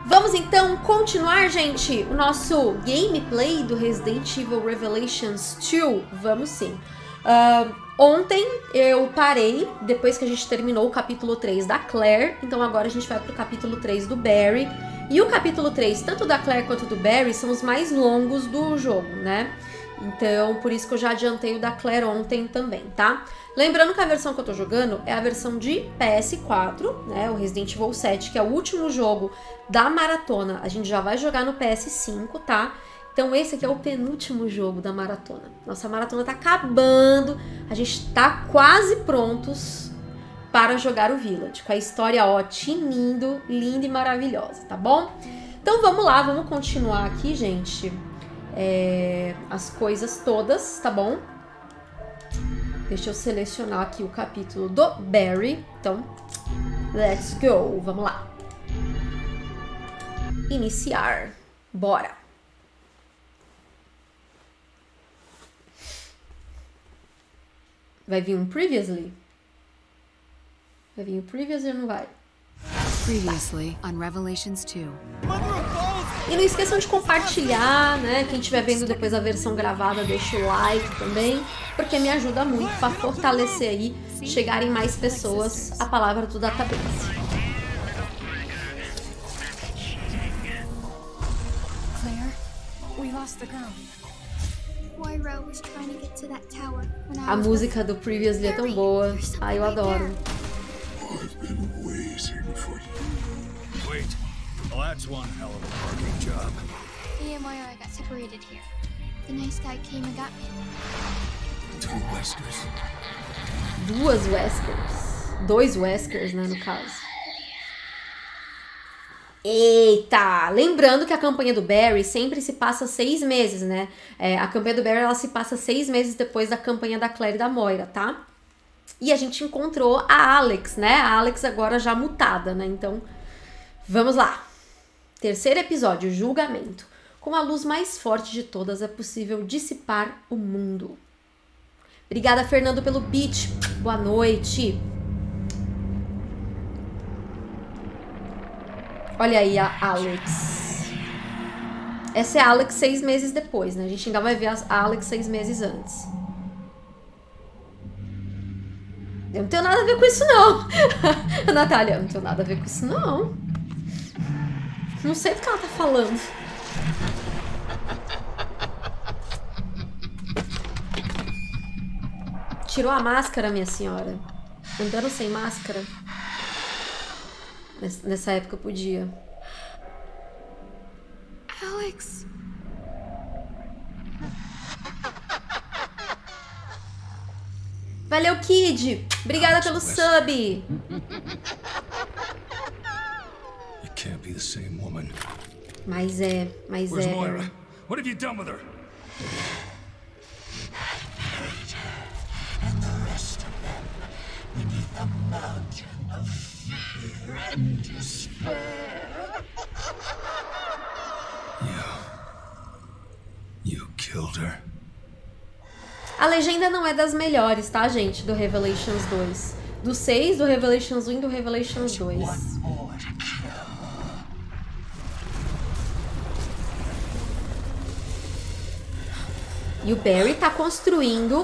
Vamos então continuar, gente, o nosso gameplay do Resident Evil Revelations 2. Vamos sim. Ontem eu parei, depois que a gente terminou o capítulo 3 da Claire, então agora a gente vai pro capítulo 3 do Barry. E o capítulo 3, tanto da Claire quanto do Barry, são os mais longos do jogo, né? Então, por isso que eu já adiantei o da Claire ontem também, tá? Lembrando que a versão que eu tô jogando é a versão de PS4, né? O Resident Evil 7, que é o último jogo da maratona. A gente já vai jogar no PS5, tá? Então esse aqui é o penúltimo jogo da maratona. Nossa maratona tá acabando, a gente tá quase prontos para jogar o Village, com a história, ó, tinindo, linda e maravilhosa, tá bom? Então vamos lá, vamos continuar aqui, gente, as coisas todas, tá bom? Deixa eu selecionar aqui o capítulo do Barry, então, let's go, vamos lá. Iniciar, bora! Vai vir um Previously? Vai vir um Previously ou não vai? Previously on Revelations 2. E não esqueçam de compartilhar, né? Quem estiver vendo depois a versão gravada, deixa o like também, porque me ajuda muito para fortalecer aí, chegarem mais pessoas a palavra do database. Claire, we lost the girl. A música do Previously é tão boa. Ai, eu adoro. I've been waiting for you. Wait. Well, that's one hell of a parking job. Me and Moira got separated here. The nice guy came and got me. Two Weskers. Duas Weskers. Dois Weskers, né, no caso. Eita! Lembrando que a campanha do Barry sempre se passa 6 meses, né? A campanha do Barry, ela se passa 6 meses depois da campanha da Claire e da Moira, tá? E a gente encontrou a Alex, né? A Alex agora já mutada, né? Então, vamos lá. Terceiro episódio, julgamento. Com a luz mais forte de todas, é possível dissipar o mundo. Obrigada, Fernando, pelo beat. Boa noite. Olha aí a Alex. Essa é a Alex 6 meses depois, né? A gente ainda vai ver a Alex 6 meses antes. Eu não tenho nada a ver com isso, não. Natália, eu não tenho nada a ver com isso, não. Não sei do que ela tá falando. Tirou a máscara, minha senhora. Andando sem máscara. Nessa época eu podia. Alex. Valeu, Kid. Obrigada pelo sub. You can't be the same woman. Mas é. Where's Moira? What have you done with her? And the rest of them beneath a mountain of fear and despair. You killed her. A legenda não é das melhores, tá, gente? Do Revelations 2. Do 6, do Revelations 1 e do Revelations 2. E o Barry tá construindo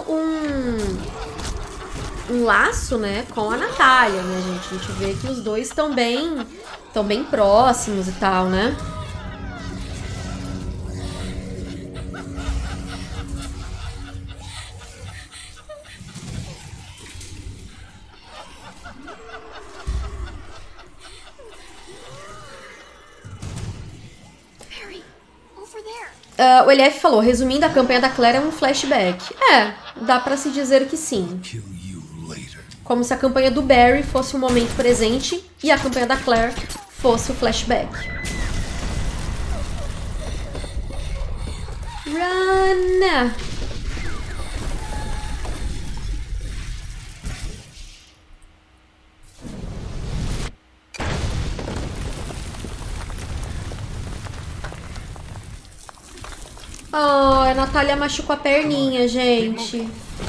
um laço, né, com a Natália, né, gente? A gente vê que os dois estão bem próximos e tal, né? O LF falou, resumindo, a campanha da Claire é um flashback. Dá pra se dizer que sim. Como se a campanha do Barry fosse o momento presente e a campanha da Claire fosse o flashback. Run! Oh, a Natália machucou a perninha, gente.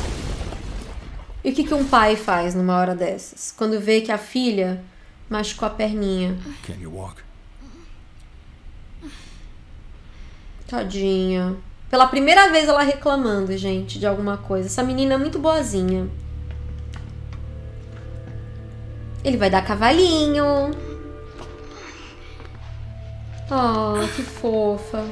E o que um pai faz numa hora dessas? Quando vê que a filha machucou a perninha. Can you walk? Tadinha. Pela primeira vez ela reclamando, gente, de alguma coisa. Essa menina é muito boazinha. Ele vai dar cavalinho. Oh, que fofa.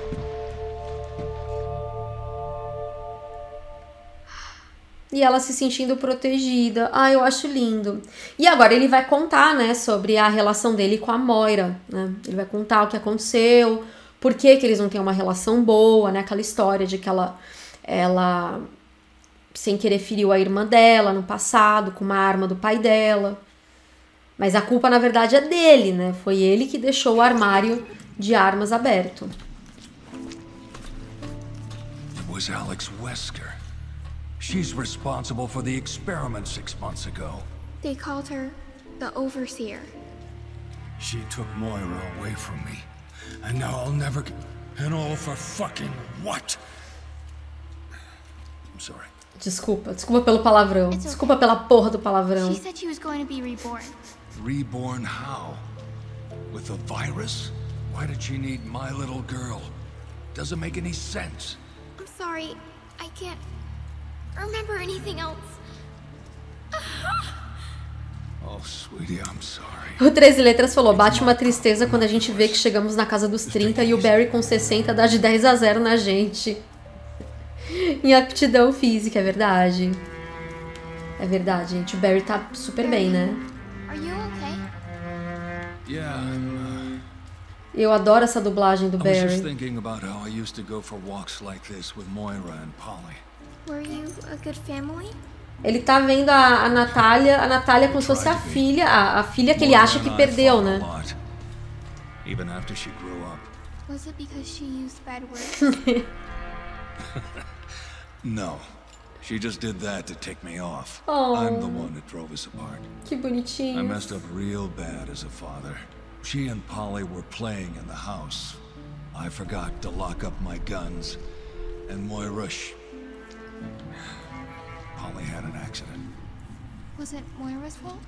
E ela se sentindo protegida. Ah, eu acho lindo. E agora ele vai contar, né, sobre a relação dele com a Moira, né? Ele vai contar o que aconteceu, por que que eles não têm uma relação boa, né? Aquela história de que ela sem querer feriu a irmã dela no passado com uma arma do pai dela. Mas a culpa, na verdade, é dele, né? Foi ele que deixou o armário de armas aberto. It was Alex Wesker. She's responsible for the experiment 6 months ago. They called her the Overseer. She took Moira away from me. And now I'll never get... And all for fucking what? I'm sorry. Desculpa pelo palavrão. Desculpa pela porra do palavrão. She said she was going to be reborn. Reborn how? With a virus? Why did she need my little girl? Doesn't make any sense. I'm sorry. I can't remember anything else. Oh, sweetie, I'm sorry. O 13 Letras falou, bate uma tristeza quando a gente vê que chegamos na casa dos 30 e o Barry com 60 dá de 10-0 na gente. Em aptidão física, é verdade. É verdade, gente. O Barry tá super bem, né? Are you okay? Yeah, Eu adoro essa dublagem do I was just Barry. thinking about how I used to go for walks like this with Moira and Polly. Were you a good family? Ele tá vendo a Natália como se fosse a filha que ele acha que perdeu, né? Even after she grew up. Was it because she used bad words? No. She just did that to tick me off. Oh. I'm the one that drove us apart. Que I bonitinho. messed up real bad as a father. She and Polly were playing in the house. I forgot to lock up my guns. And Moira, Polly had an accident. Was it Moira's fault?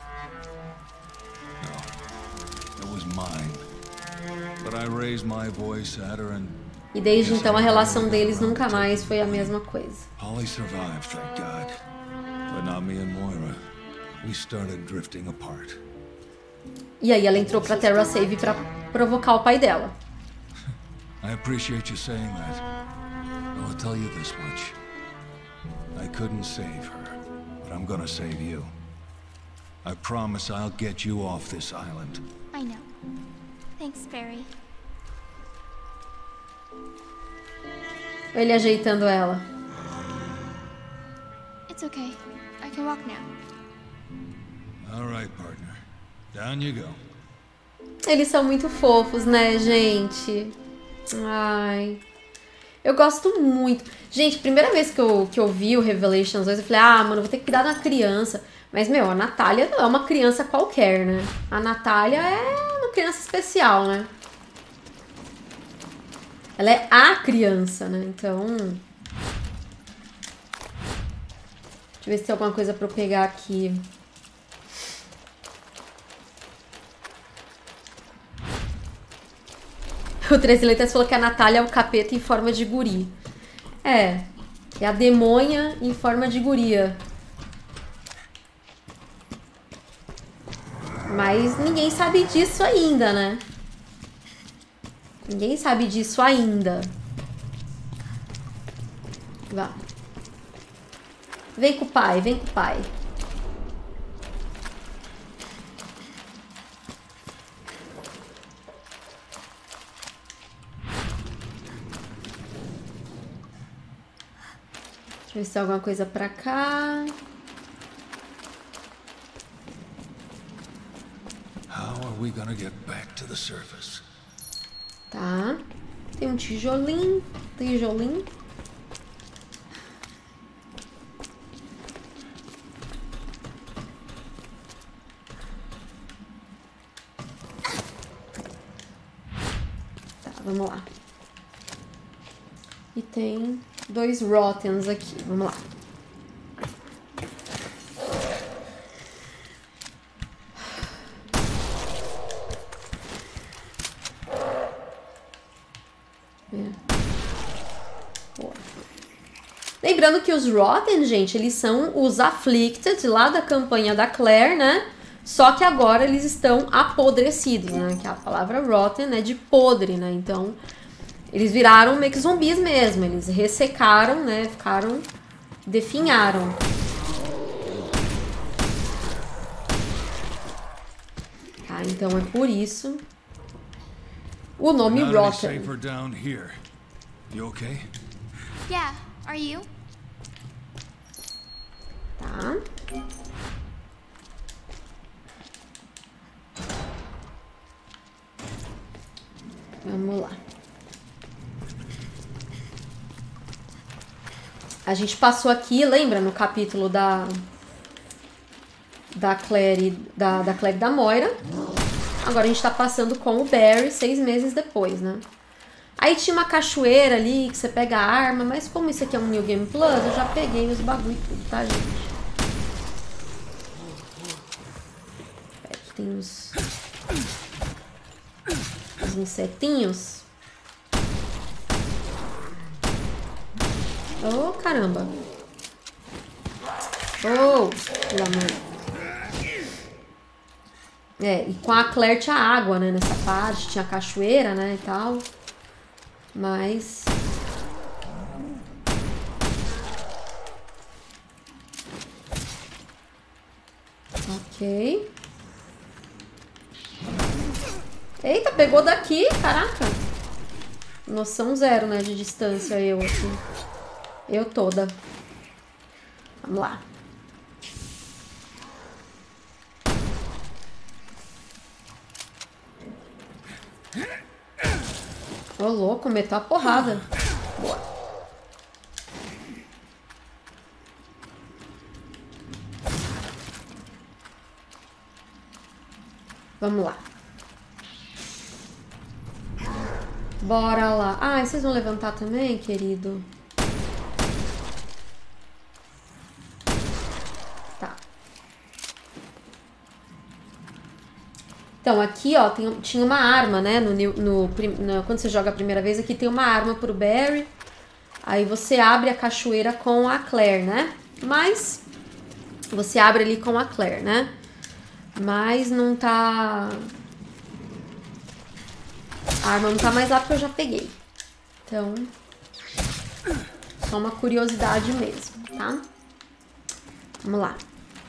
No, it was mine. But I raised my voice at her and E desde então a relação deles nunca mais foi a mesma coisa. Polly survived, thank God. But not me and Moira. We started drifting apart. E aí ela entrou pra Terra Save pra provocar o pai dela. I appreciate you saying that. I'll tell you this much. I couldn't save her, but I'm gonna save you. I promise I'll get you off this island. I know. Thanks, Barry. Ele ajeitando ela. It's okay. I can walk now. All right, partner. Down you go. Eles são muito fofos, né, gente? Ai. Eu gosto muito. Gente, primeira vez que eu vi o Revelations 2, eu falei, ah, mano, vou ter que cuidar da criança. Mas, meu, a Natália não é uma criança qualquer, né? A Natália é uma criança especial, né? Ela é a criança, né? Então... Deixa eu ver se tem alguma coisa pra eu pegar aqui. O 13 Letras falou que a Natália é o capeta em forma de guri. É a demônia em forma de guria. Mas ninguém sabe disso ainda, né? Ninguém sabe disso ainda. Vá. Vem com o pai, vem com o pai. Deixa eu ver se tem alguma coisa pra cá. How are we gonna get back to the surface? Tá. Tem um tijolinho. Tijolinho. Tá, vamos lá. E tem 2 Rottens aqui. Vamos lá. Lembrando que os Rotten, gente, eles são os Afflicted lá da campanha da Claire, né? Só que agora eles estão apodrecidos, né? Que a palavra Rotten é de podre, né? Então, eles viraram meio que zumbis mesmo. Eles ressecaram, né? Ficaram... definharam. Tá, então é por isso o nome Rotten. Yeah, are you? Tá. Vamos lá. A gente passou aqui, lembra, no capítulo da Claire e da Moira. Agora a gente tá passando com o Barry 6 meses depois, né? Aí tinha uma cachoeira ali que você pega a arma, mas como isso aqui é um New Game Plus, eu já peguei os bagulho e tudo, tá, gente? Aqui tem uns insetinhos. Oh, caramba. Oh, pelo amor. É, e com a Claire tinha água, né, nessa parte, tinha cachoeira, né, e tal. Mas... ok. Eita, pegou daqui, caraca. Noção zero, né, de distância eu aqui. Eu toda. Vamos lá. Ô, louco, meteu a porrada. Boa. Vamos lá. Bora lá. Ah, vocês vão levantar também, querido? Tá. Então, aqui, ó, tinha uma arma, né? Quando você joga a primeira vez, aqui tem uma arma pro Barry. Aí você abre a cachoeira com a Claire, né? Mas... você abre ali com a Claire, né? Mas não tá... a arma não tá mais lá porque eu já peguei. Então... só uma curiosidade mesmo, tá? Vamos lá.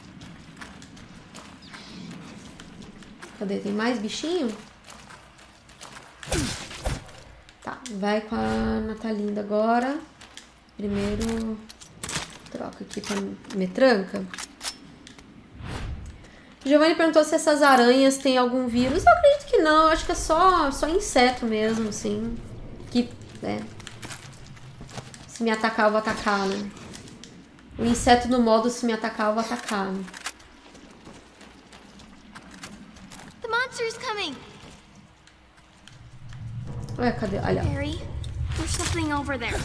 Cadê? Tem mais bichinho? Tá, vai com a Natalinda agora. Primeiro... troca aqui pra metranca. Giovanni perguntou se essas aranhas têm algum vírus. Eu acredito que não, eu acho que é só inseto mesmo, assim. Que, se me atacar, eu vou atacar, né? O inseto no modo se me atacar, eu vou atacar, né? The monster's coming. Ué, cadê? Olha. Barry, there's something over there.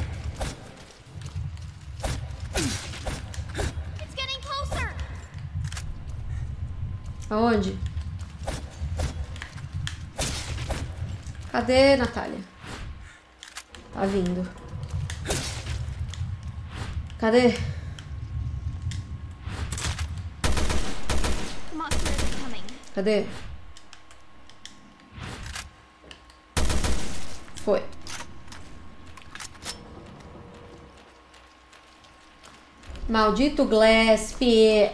It's getting closer. Aonde? Cadê, Natália? Tá vindo. Cadê? The monster is coming. Cadê? Foi. Maldito Gillespie.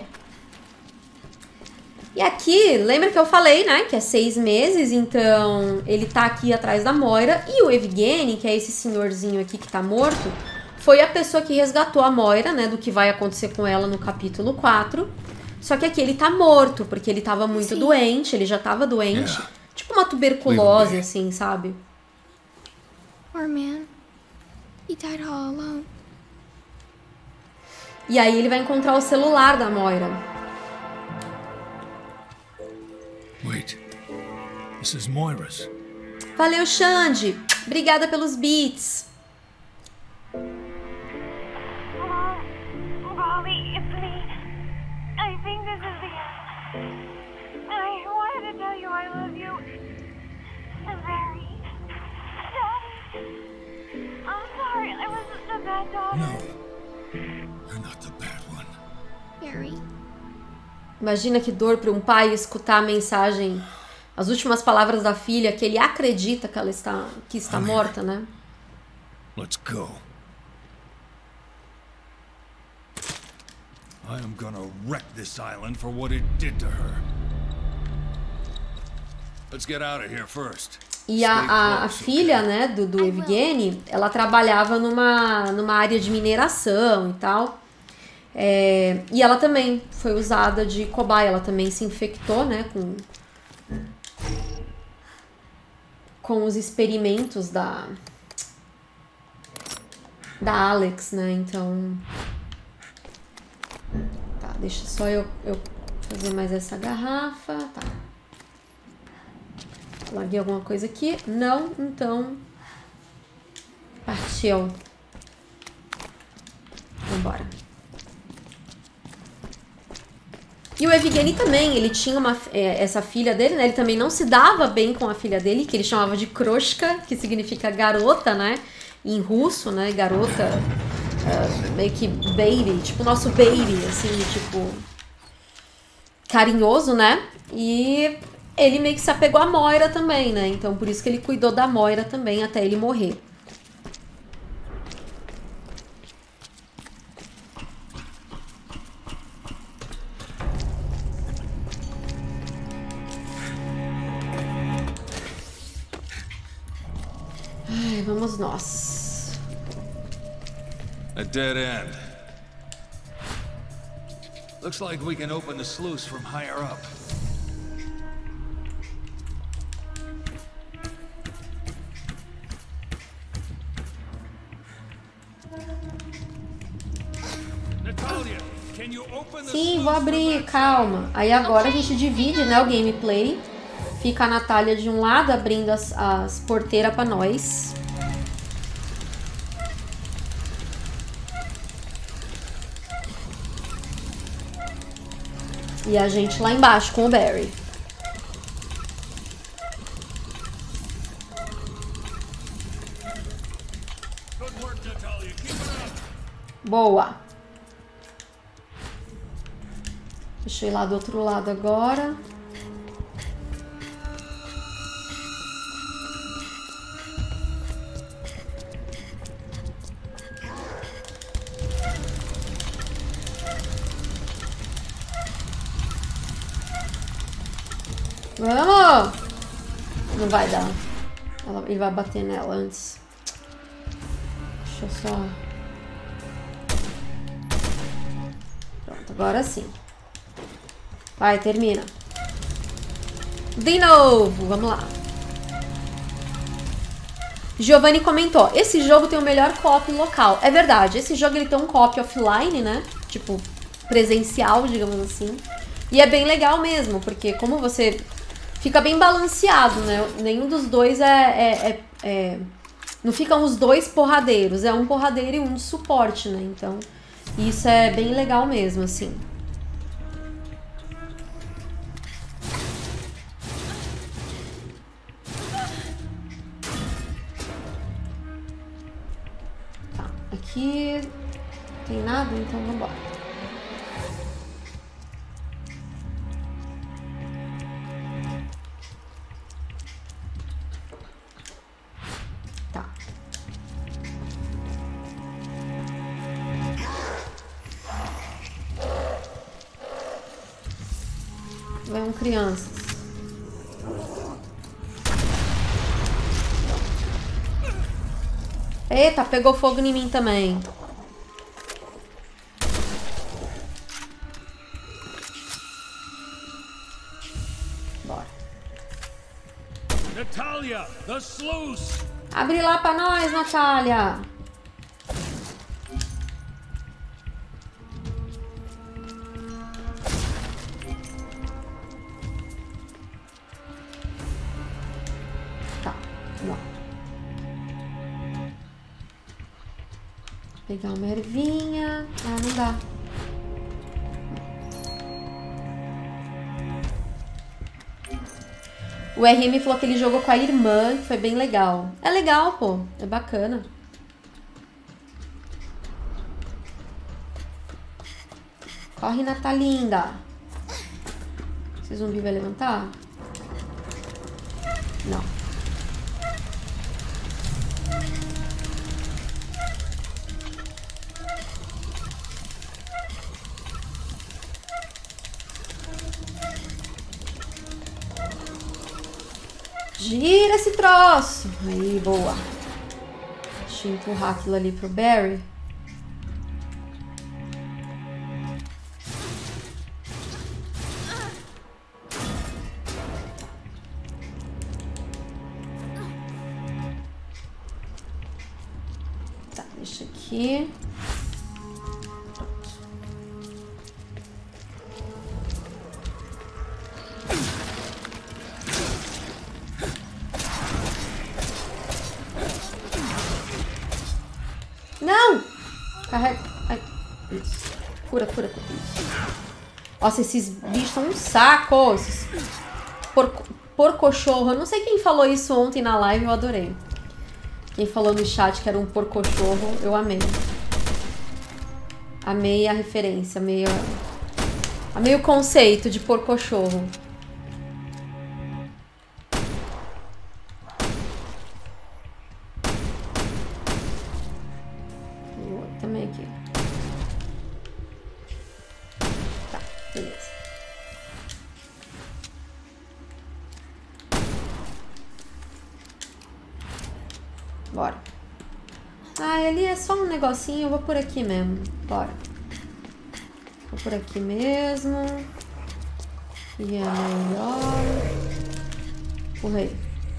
E aqui, lembra que eu falei, né, que é 6 meses, então ele tá aqui atrás da Moira. E o Evgeny, que é esse senhorzinho aqui que tá morto, foi a pessoa que resgatou a Moira, né, do que vai acontecer com ela no capítulo 4. Só que aqui ele tá morto, porque ele tava muito doente, ele já tava doente. Yeah. Tipo uma tuberculose, assim, sabe? Poor man. He died all alone. E aí ele vai encontrar o celular da Moira. Wait. This is Moira's. Valeu, Xande. Obrigada pelos beats. Bobby, it's me. I think this is the end. I wanted to tell you I love you. I'm very... Daddy. I'm sorry, I was such a bad daughter. No. You're not the bad one. Barry. Imagina que dor para um pai escutar a mensagem, as últimas palavras da filha, que ele acredita que ela está morta, né? Let's go. I am gonna wreck this island for what it did to her. Let's get out of here first. E a filha, né, do Evgeny, ela trabalhava numa área de mineração e tal. E ela também foi usada de cobaia, ela também se infectou, né, com os experimentos da Alex, né, então... Tá, deixa só eu fazer mais essa garrafa, tá. Larguei alguma coisa aqui? Não, então... Partiu. Vambora. E o Evgeny também, ele tinha essa filha dele, né? Ele também não se dava bem com a filha dele, que ele chamava de Kroshka, que significa garota, né? Em russo, né? Garota, meio que baby, tipo nosso baby, assim, tipo... carinhoso, né? E ele meio que se apegou a Moira também, né? Então por isso que ele cuidou da Moira também até ele morrer. Ai, vamos nós. A dead end. Looks like we can open the sluice from higher up. Natalia, can you open the Sim, vou abrir, calma. Aí agora a gente divide, né, o gameplay. Fica a Natália de um lado, abrindo as porteiras pra nós. E a gente lá embaixo com o Barry. Boa. Deixa eu ir lá do outro lado agora. Vamos! Não vai dar. Ele vai bater nela antes. Deixa eu só... Pronto, agora sim. Vai, termina. De novo, vamos lá. Giovanni comentou, esse jogo tem o melhor co-op local. É verdade, esse jogo ele tem um co-op offline, né? Tipo, presencial, digamos assim. E é bem legal mesmo, porque como você... Fica bem balanceado, né? Nenhum dos dois não ficam os dois porradeiros. É um porradeiro e um de suporte, né? Então, isso é bem legal mesmo, assim. Tá, aqui não tem nada, então vambora. Vão, crianças. Eita, pegou fogo em mim também. Bora. Natalia, the sluice. Abre lá pra nós, Natália. Pegar uma ervinha. Ah, não dá. O RM falou que ele jogou com a irmã, que foi bem legal. É legal, pô. É bacana. Corre, Natalinda. Esse zumbi vai levantar? Não. Gira esse troço. Aí, boa. Deixa eu empurrar aquilo ali pro Barry. Tá, deixa aqui. Não! Carrega. Ai, isso. Cura. Isso. Nossa, esses bichos são um saco. Esses porcochorro. Eu não sei quem falou isso ontem na live, eu adorei. Quem falou no chat que era um porcochorro, eu amei. Amei a referência, amei o conceito de porcochorro. Também aqui. Tá, beleza. Bora. Ah, ali é só um negocinho, eu vou por aqui mesmo. Bora. Vou por aqui mesmo. E é melhor. Empurrei.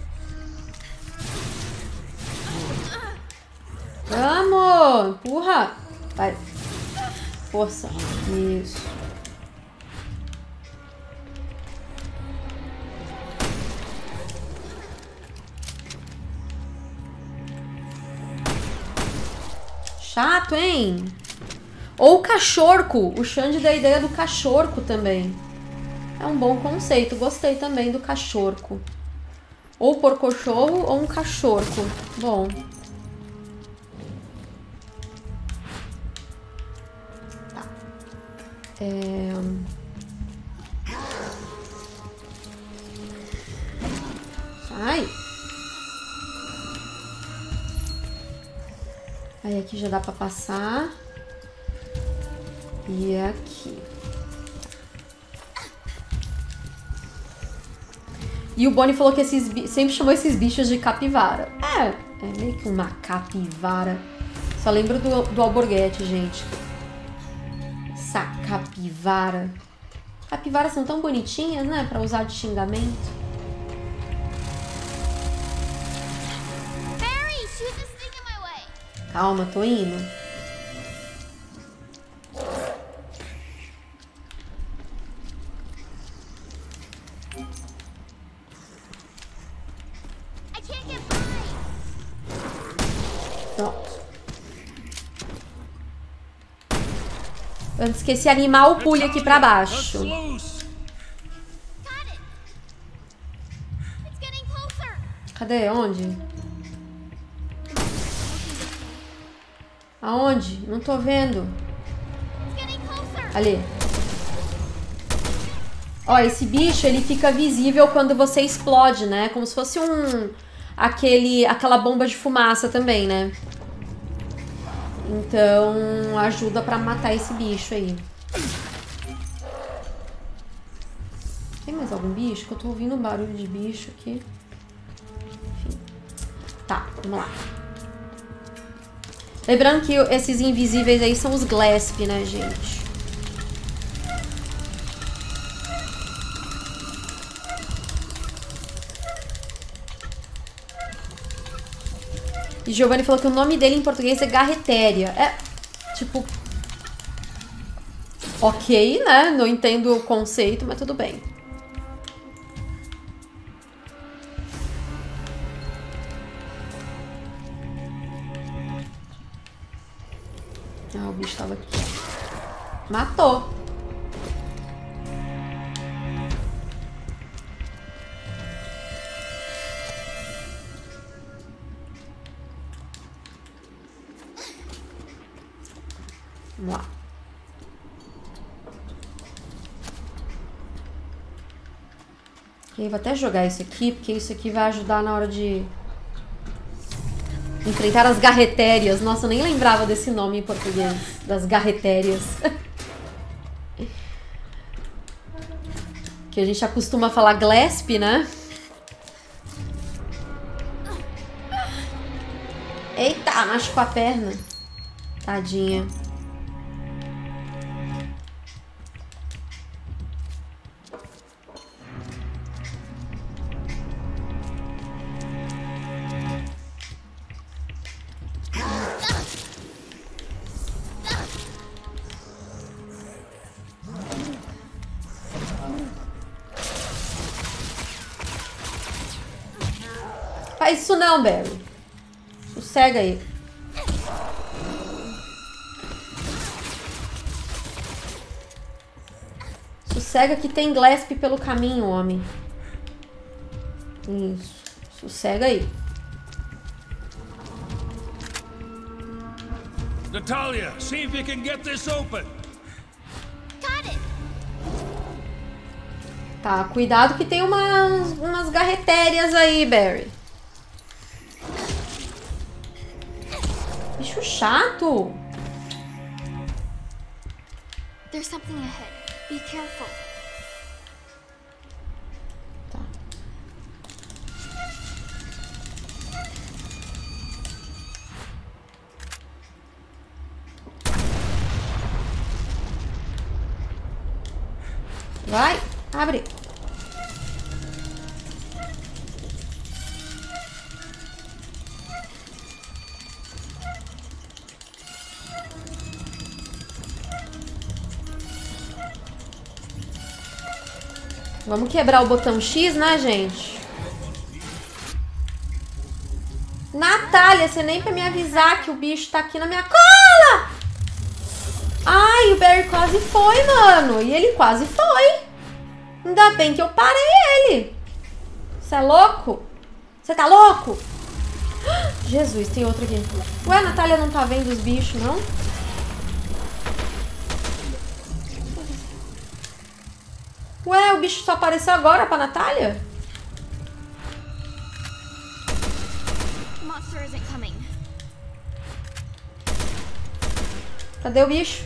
Vamos! Empurra! Vai. Força. Isso. Chato, hein? Ou o cachorco. O Xande deu a ideia do cachorco também. É um bom conceito. Gostei também do cachorco. Ou porcochorro ou um cachorco. Bom. Sai. Aí aqui já dá pra passar. E aqui. E o Bonnie falou que sempre chamou esses bichos de capivara. É meio que uma capivara. Só lembro do alborguete, gente. Essa capivara. Capivaras são tão bonitinhas, né? Pra usar de xingamento. Barry, shoot this thing in my way. Calma, tô indo. I can't get by. Pronto. Antes que esse animal pule aqui pra baixo. Got it. It's getting closer. Cadê? Onde? Aonde? Não tô vendo. It's getting closer. Ali. Ó, esse bicho, ele fica visível quando você explode, né? Como se fosse aquela bomba de fumaça também, né? Então, ajuda pra matar esse bicho aí. Tem mais algum bicho? Que eu tô ouvindo um barulho de bicho aqui. Enfim. Tá, vamos lá. Lembrando que esses invisíveis aí são os Glasp, né, gente? E Giovanni falou que o nome dele em português é Garretéria. É, tipo... Ok, né? Não entendo o conceito, mas tudo bem. Ah, o bicho tava aqui. Matou. Vamos lá. Ok, vou até jogar isso aqui, porque isso aqui vai ajudar na hora de enfrentar as garretérias. Nossa, eu nem lembrava desse nome em português, das garretérias. Que a gente acostuma falar Glasp, né? Eita, machucou a perna. Tadinha. Faz isso não, Barry. Sossega aí. Sossega que tem Glasp pelo caminho, homem. Isso. Sossega aí. Natalia, see if you can get this open. Got it. Tá, cuidado que tem umas garretérias aí, Barry. Bicho chato. There's something ahead. Be careful. Tá. Vai, abre. Vamos quebrar o botão X, né, gente? Natália, você nem pra me avisar que o bicho tá aqui na minha cola! Ai, o Barry quase foi, mano. E ele quase foi. Ainda bem que eu parei ele. Você é louco? Você tá louco? Jesus, tem outro aqui. Ué, a Natália não tá vendo os bichos, não? Ué, o bicho só apareceu agora pra Natália? Monster isn't coming. Cadê o bicho?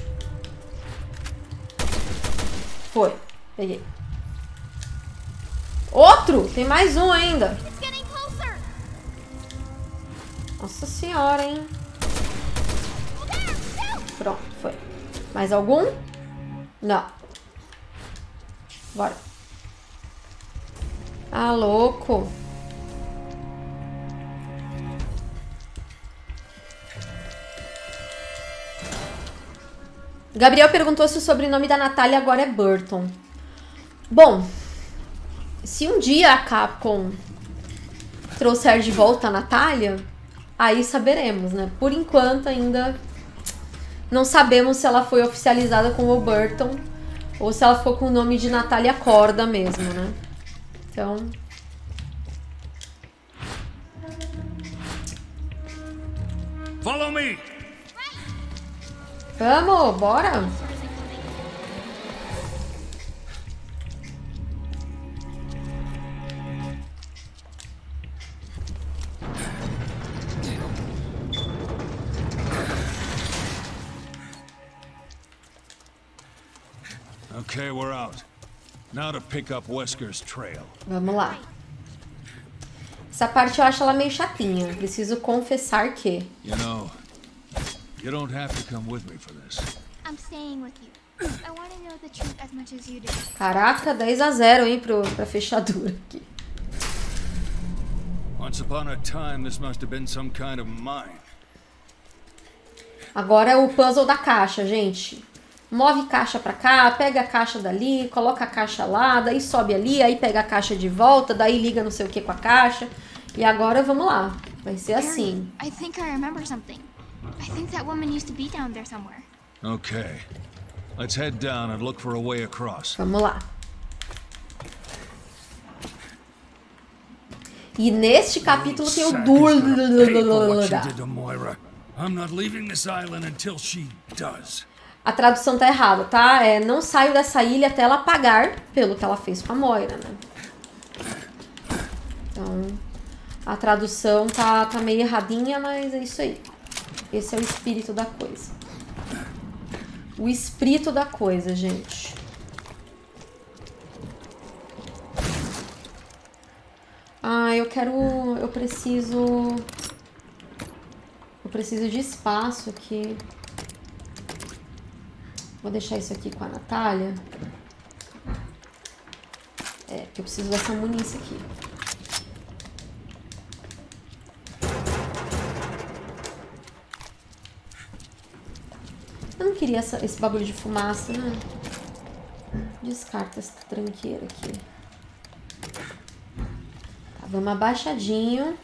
Foi. Peguei. Outro? Tem mais um ainda. It's getting closer. Nossa senhora, hein? Pronto, foi. Mais algum? Não. Bora. Ah, louco. Gabriel perguntou se o sobrenome da Natália agora é Burton. Bom, se um dia a Capcom trouxer de volta a Natália, aí saberemos, né? Por enquanto ainda não sabemos se ela foi oficializada como Burton ou se ela ficou com o nome de Natália Corda mesmo, né? Então... Follow me. Vamos, bora! Okay, we're out. Now to pick up Wesker's trail. Vamos lá. Essa parte eu acho ela meio chatinha. Preciso confessar que... You know, you don't have to come with me for this. I'm staying with you. I want to know the truth as much as you do. Caraca, 10-0, hein, pra fechadura aqui. Once upon a time, this must have been some kind of mine. Agora é o puzzle da caixa, gente. Move caixa pra cá, pega a caixa dali, coloca a caixa lá, daí sobe ali, aí pega a caixa de volta, daí liga não sei o que com a caixa. E agora vamos lá. Vai ser assim. I think I remember something. I think that woman used to be down there somewhere. Okay. Let's head down and look for a way across. Vamos lá. E neste capítulo tem o I'm not leaving this island until she does. A tradução tá errada, tá? É, não saio dessa ilha até ela pagar pelo que ela fez com a Moira, né? Então, a tradução tá meio erradinha, mas é isso aí. Esse é o espírito da coisa. O espírito da coisa, gente. Ah, eu preciso de espaço aqui. Vou deixar isso aqui com a Natália. É, porque eu preciso dessa munição aqui. Eu não queria esse bagulho de fumaça, né? Descarta essa tranqueira aqui. Tá, vamos abaixadinho.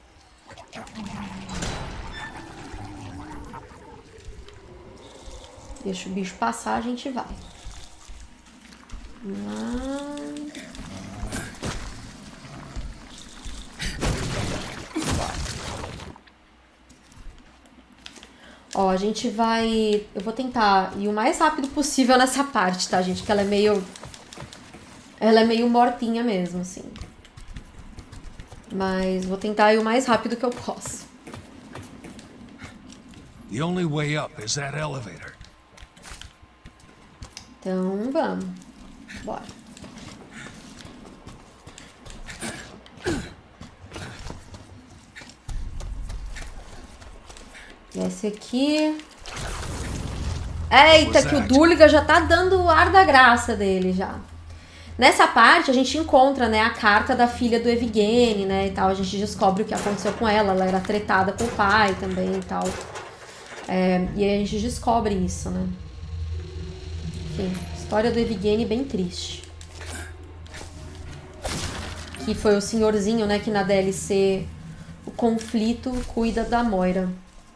Deixa o bicho passar, a gente vai. Ó, a gente vai... Eu vou tentar ir o mais rápido possível nessa parte, tá, gente? Que ela é meio... Ela é meio mortinha mesmo, assim. Mas vou tentar ir o mais rápido que eu posso. The only way up is that elevator. Então, vamos. Bora. Esse aqui. Eita, que o Dúliga já tá dando o ar da graça dele já. Nessa parte a gente encontra, né, a carta da filha do Evgeny, né, e tal. A gente descobre o que aconteceu com ela. Ela era tretada com o pai também e tal. E aí a gente descobre isso, né. Enfim, história do Evgeny bem triste. Que foi o senhorzinho, né, que na DLC o conflito cuida da Moira.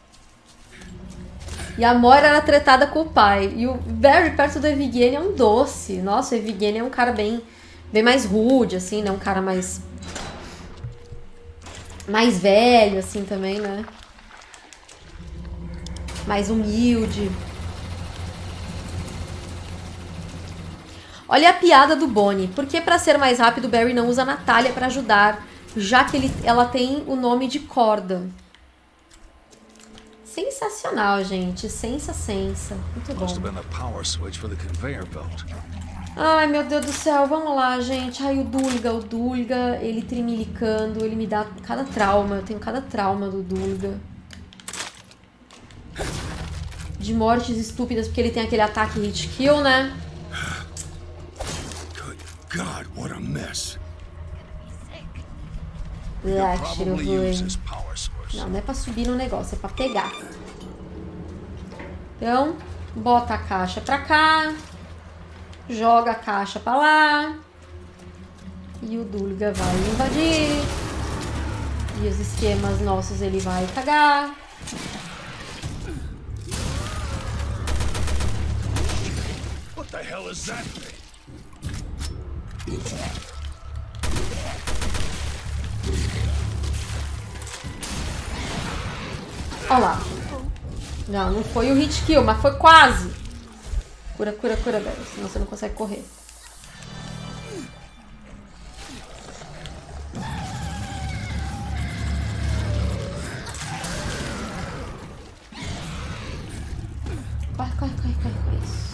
E a Moira era tretada com o pai. E o Barry perto do Evgeny é um doce. Nossa, o Evgeny é um cara bem mais rude, assim, né? Um cara mais velho, assim, também, né? Mais humilde. Olha a piada do Bonnie. Por que pra ser mais rápido o Barry não usa a Natália pra ajudar, já que ela tem o nome de Corda? Sensacional, gente. Sensa. Muito bom. Ai, meu Deus do céu. Vamos lá, gente. Ai, o Dúliga, ele trimilicando. Ele me dá cada trauma. Eu tenho cada trauma do Dúliga. De mortes estúpidas, porque ele tem aquele ataque hit kill, né? God, what a mess. Tiro ruim. Não é pra subir no negócio, é pra pegar. Então, bota a caixa pra cá. Joga a caixa pra lá. E o Dúliga vai invadir. E os esquemas nossos ele vai cagar. What the hell is that thing? Olha lá. Não foi o hit kill, mas foi quase. Cura, velho. Senão você não consegue correr. Corre. Isso.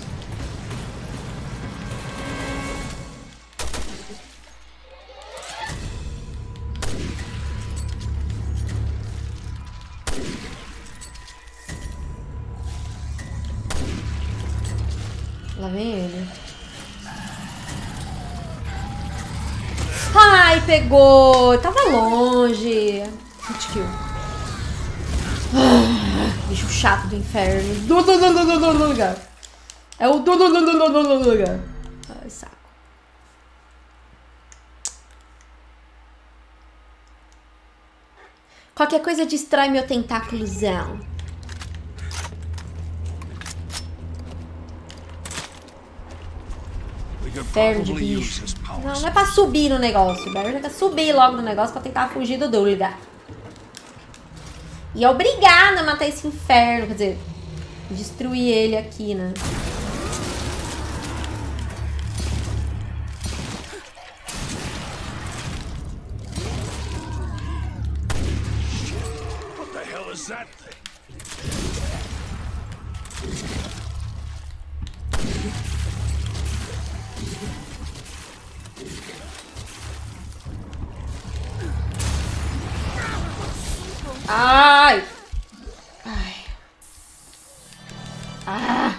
Lá vem ele. Ai, pegou. Tava longe. Hit kill. Bicho chato do inferno. Lugar. É o lugar. Ai, saco. Qualquer coisa destrói meu tentáculozão. Inferno de bicho. Não é pra subir no negócio. O Barry quer subir logo no negócio pra tentar fugir do Dúliga. E é obrigada a matar esse inferno. Quer dizer, destruir ele aqui, né? hell is that thing? Ai! Ai! Ah!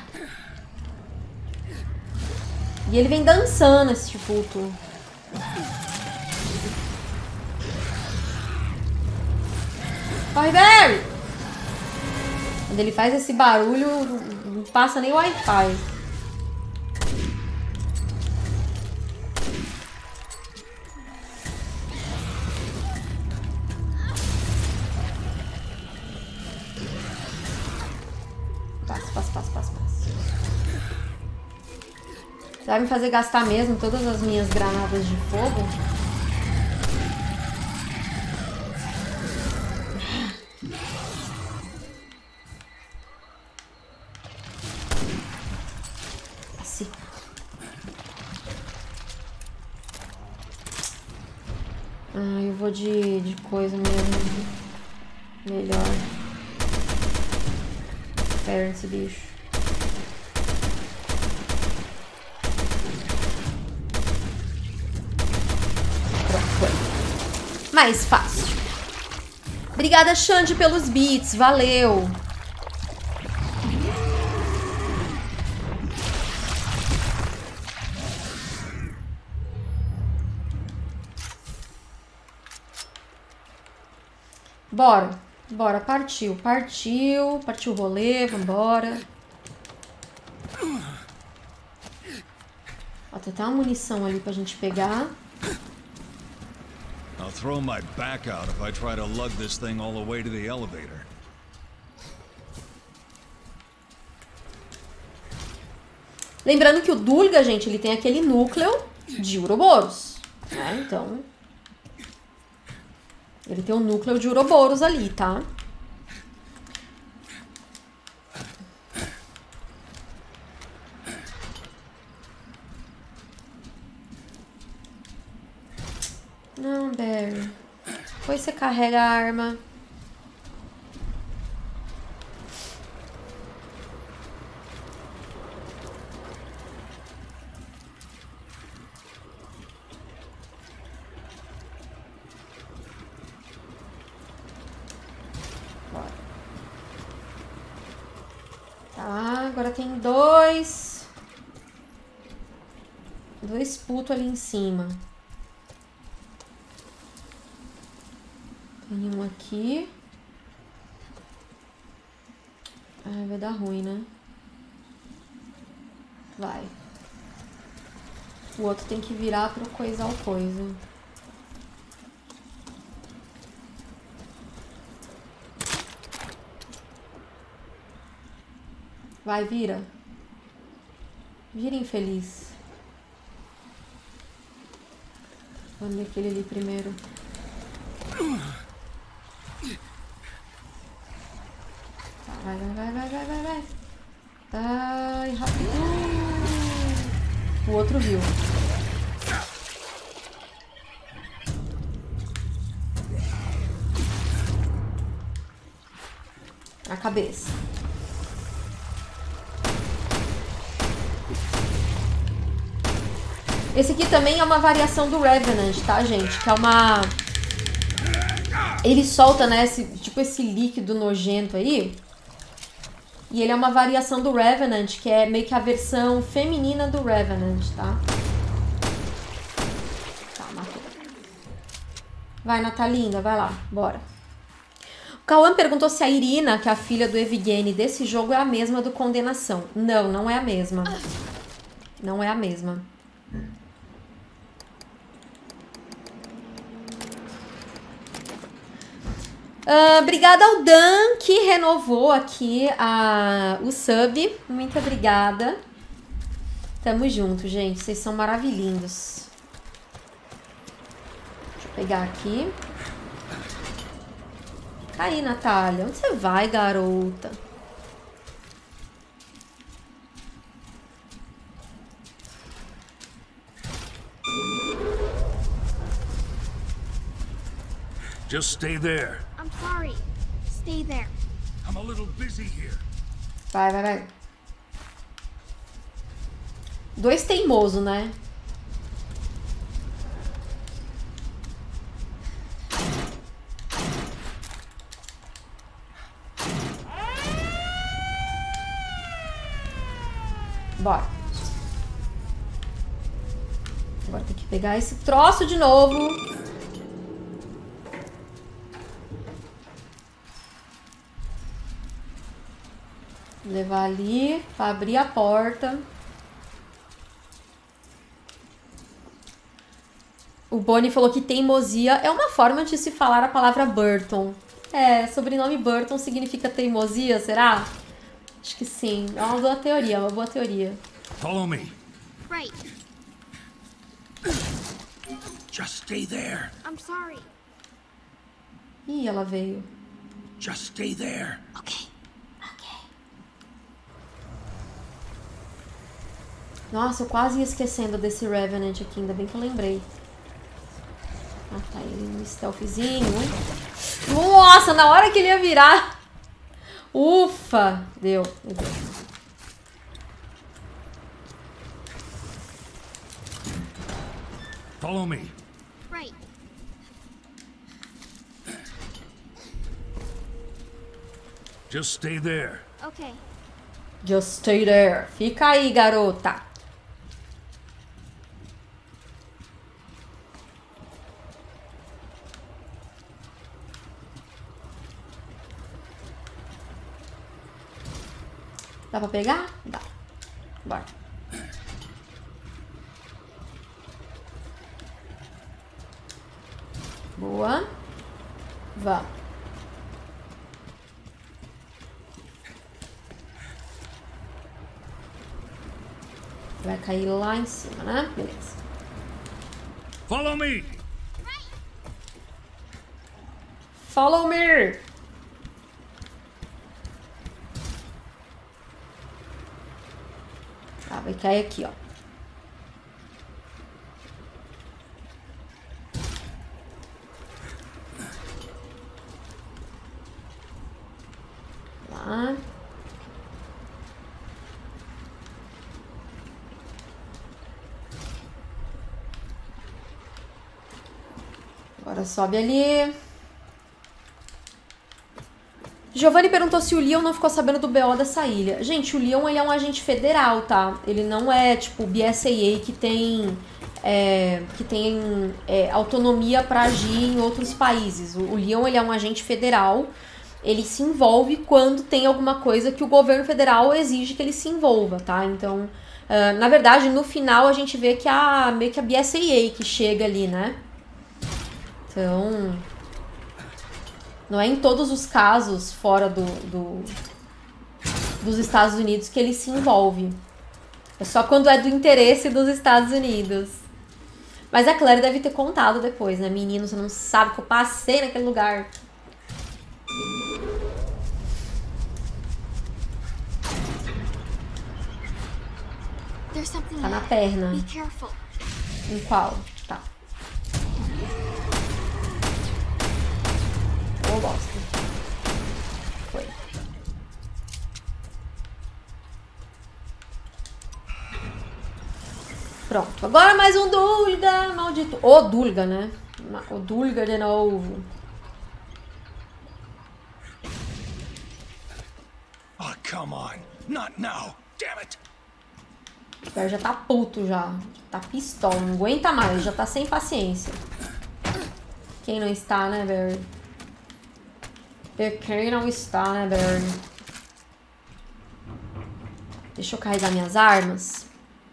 E ele vem dançando, esse puto. Corre, Barry! Quando ele faz esse barulho, não passa nem o Wi-Fi. Passa. Você vai me fazer gastar mesmo todas as minhas granadas de fogo? Assim. Eu vou de coisa mesmo. Melhor. Pera esse bicho. Pronto, foi. Mais fácil. Obrigada, Xande, pelos beats. Valeu. Bora, partiu o rolê, vambora. Ó, tem até uma munição ali pra gente pegar. I'll throw my back out if I try to lug this thing all the way to the elevator. Lembrando que o Dulga, gente, ele tem aquele núcleo de Uroboros, né? Então, ele tem um núcleo de Uroboros ali, tá? Não, Barry. Depois você carrega a arma. Bora. Tá, agora tem dois putos ali em cima. Tem um aqui. Vai dar ruim, né? Vai. O outro tem que virar pro coisar o coisa. Vai, vira. Vira, infeliz. Vamos ver aquele ali primeiro. Vai. Ai, rápido. O outro viu. A cabeça. Esse aqui também é uma variação do Revenant, tá, gente? Que é uma... Ele solta, né, esse líquido nojento aí. E ele é uma variação do Revenant, que é meio que a versão feminina do Revenant, tá? Tá, matou. Vai, Natalinda, vai lá, bora. O Cauã perguntou se a Irina, que é a filha do Evgeny desse jogo, é a mesma do Condenação. Não, não é a mesma. Não é a mesma. Obrigada ao Dan, que renovou aqui o sub. Muito obrigada. Tamo junto, gente. Vocês são maravilhindos. Deixa eu pegar aqui. Aí, Natália. Onde você vai, garota? Just stay there. I'm sorry. stay there. I'm a little busy here. Vai, vai, vai. Dois teimosos, né? Bora. Agora tem que pegar esse troço de novo. Levar ali pra abrir a porta. O Bonnie falou que teimosia é uma forma de se falar a palavra Burton. É, sobrenome Burton significa teimosia, será? Acho que sim. É uma boa teoria, uma boa teoria. Follow me. Right. Just stay there. I'm sorry. Ih, ela veio. Just stay there. Okay. Nossa, eu quase ia esquecendo desse Revenant aqui, ainda bem que eu lembrei. Ah, tá, ele no stealthzinho. Nossa, na hora que ele ia virar. Ufa! Deu, meu Deus. Follow me. Right. Just stay there. Okay. Just stay there. Fica aí, garota. Dá pra pegar? Dá. Bora. Boa. Vamos. Vai cair lá em cima, né? Beleza. Follow me. Follow me! Tá, vai cair aqui, ó. Lá. Agora sobe ali. Giovanni perguntou se o Leon não ficou sabendo do BO dessa ilha. Gente, o Leon ele é um agente federal, tá? Ele não é tipo o BSAA que tem autonomia para agir em outros países. O Leon ele é um agente federal. Ele se envolve quando tem alguma coisa que o governo federal exige que ele se envolva, tá? Então, na verdade, no final a gente vê que meio que a BSAA que chega ali, né? Então, não é em todos os casos fora dos Estados Unidos que ele se envolve. É só quando é do interesse dos Estados Unidos. Mas a Claire deve ter contado depois, né? Menino, você não sabe que eu passei naquele lugar. There's something Tá na ahead. perna. Be careful. Em qual? Tá. Ô, bosta. Foi. Pronto. Agora mais um Dulga, maldito. Ô, Dulga, né? O Dulga de novo. Oh, come on. Not now. Damn it. O Barry já tá puto já. Tá pistola, não aguenta mais, já tá sem paciência. Quem não está, né, Barry? Quem não está, né, Barry? Deixa eu carregar minhas armas.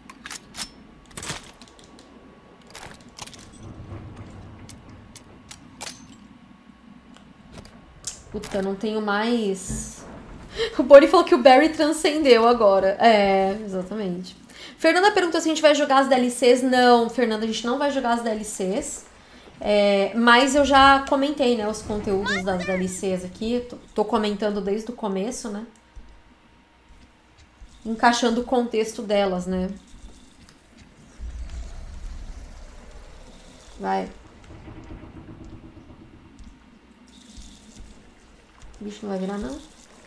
Puta, eu não tenho mais... O Bonnie falou que o Barry transcendeu agora. É, exatamente. Fernanda perguntou se a gente vai jogar as DLCs. Não, Fernanda, a gente não vai jogar as DLCs. Mas eu já comentei, né, os conteúdos das DLCs aqui. Tô comentando desde o começo, né? Encaixando o contexto delas, né? Vai. O bicho não vai virar, não?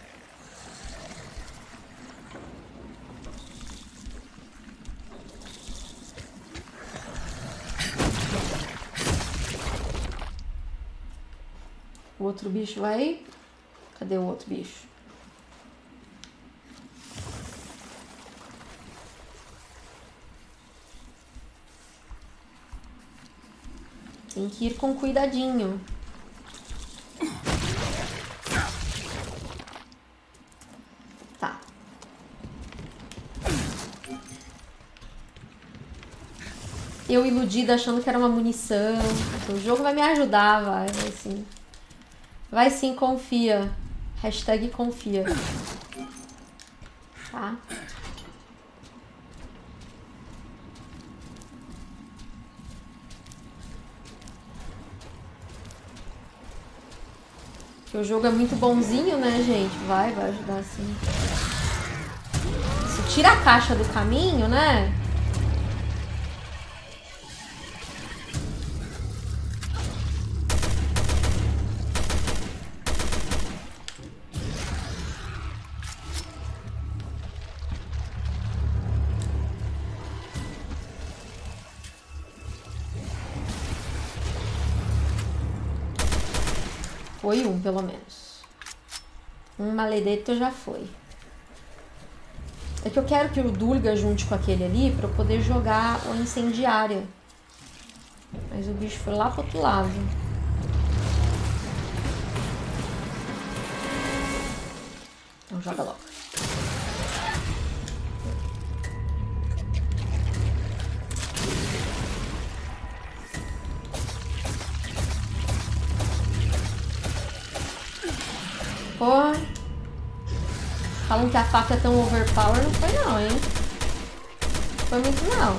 O outro bicho vai... Cadê o outro bicho? Tem que ir com cuidadinho. Tá. Eu iludida achando que era uma munição. O jogo vai me ajudar, vai sim. Vai sim, confia. Hashtag confia. Tá. O jogo é muito bonzinho, né, gente? Vai ajudar sim. Isso tira a caixa do caminho, né? Foi um, pelo menos. Um maledeto já foi. É que eu quero que o Dulga junte com aquele ali pra eu poder jogar o incendiária. Mas o bicho foi lá pro outro lado. Então joga logo. Porra. Falam que a faca é tão overpower, não foi não, hein? Não foi muito não.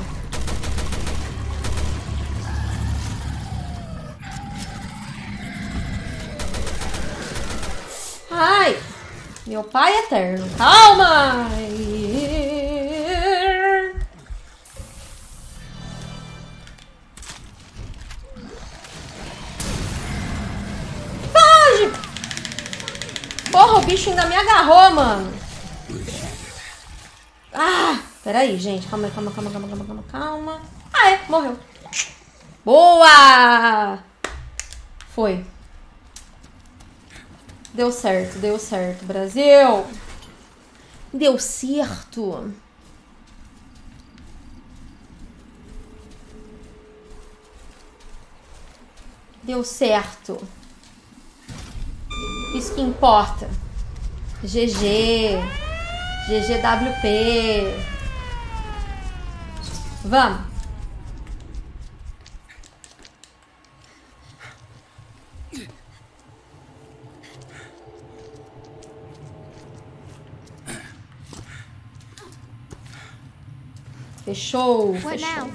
Ai! Meu pai eterno. Calma! Porra, o bicho ainda me agarrou, mano. Ah, peraí, gente. Calma. Ah, é, morreu. Boa! Foi. Deu certo, Brasil. Deu certo. Deu certo. Isso que importa. GG. GGWP. Vamos. Fechou. What now?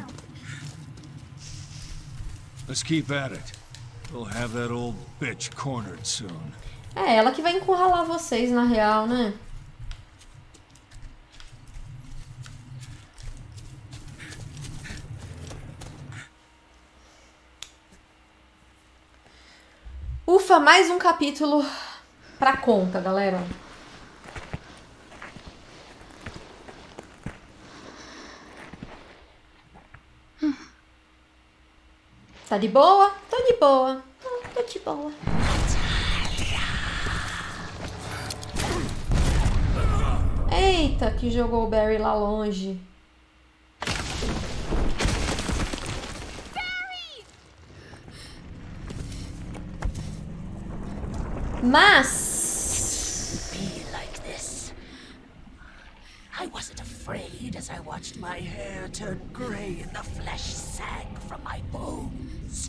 Let's keep at it. We'll have that old bitch cornered soon. É ela que vai encurralar vocês, na real, né? Ufa, mais um capítulo pra conta, galera. Tá de boa? Tô de boa. Tô de boa. Eita, que jogou o Barry lá longe. Mas Be like this. I wasn't afraid as I watched my hair turn gray and the flesh sag from my bones.